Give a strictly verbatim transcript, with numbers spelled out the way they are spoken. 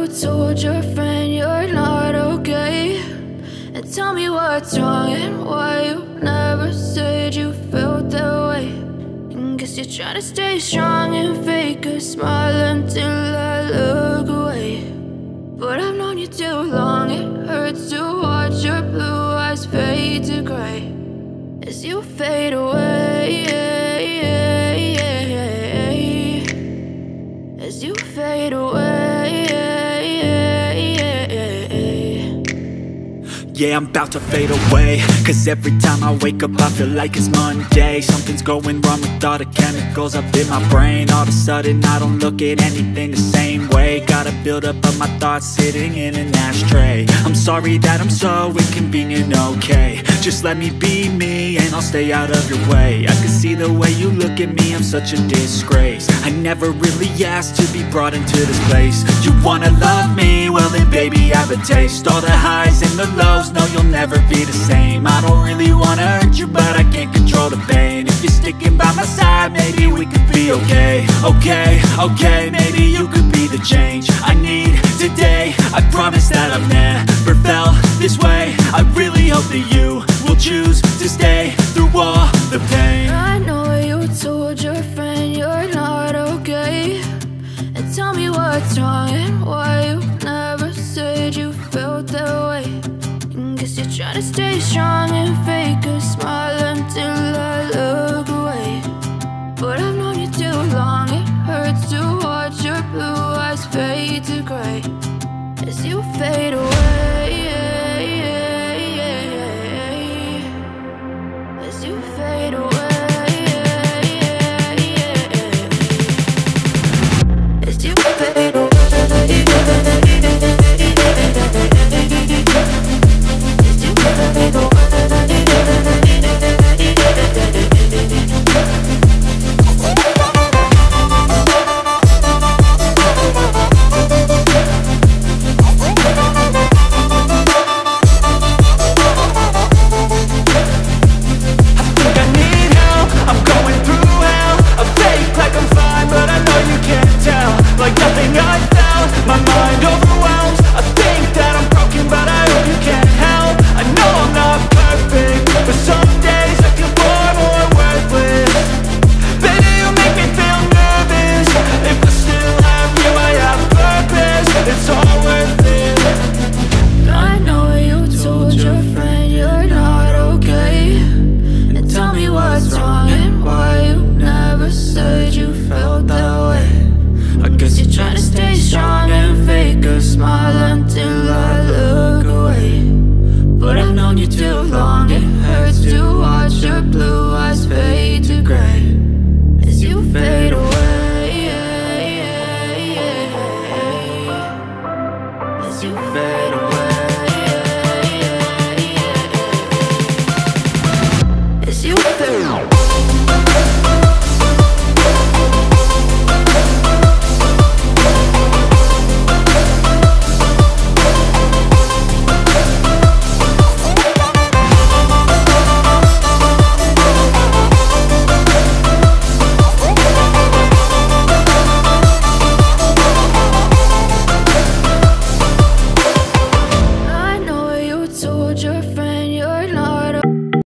told your friend you're not okay, and tell me what's wrong and why you never said you felt that way. And guess you're trying to stay strong and fake a smile until I look away. But I've known you too long, it hurts to watch your blue eyes fade to gray as you fade away, as you fade away. Yeah, I'm about to fade away, cause every time I wake up I feel like it's Monday. Something's going wrong with all the chemicals up in my brain. All of a sudden I don't look at anything the same way. Gotta build up of my thoughts sitting in an ashtray. I'm sorry that I'm so inconvenient, okay. Just let me be me and I'll stay out of your way. I can see the way you look at me, I'm such a disgrace. I never really asked to be brought into this place. You wanna love me? Well then baby have a taste. All the highs and the lows, no, you'll never be the same. I don't really wanna hurt you, but I can't control the pain. If you're sticking by my side, maybe we could be okay. Okay, okay, maybe you could be the change I need today. I promise that I've never felt this way. I really hope that you will choose to stay through all the pain. I know you told your friend you're not okay, and tell me what's wrong and why you never said you felt that way. Guess you're trying to stay strong and fake a smile until I look away. But I've known you too long, it hurts to watch your blue eyes fade to gray as you fade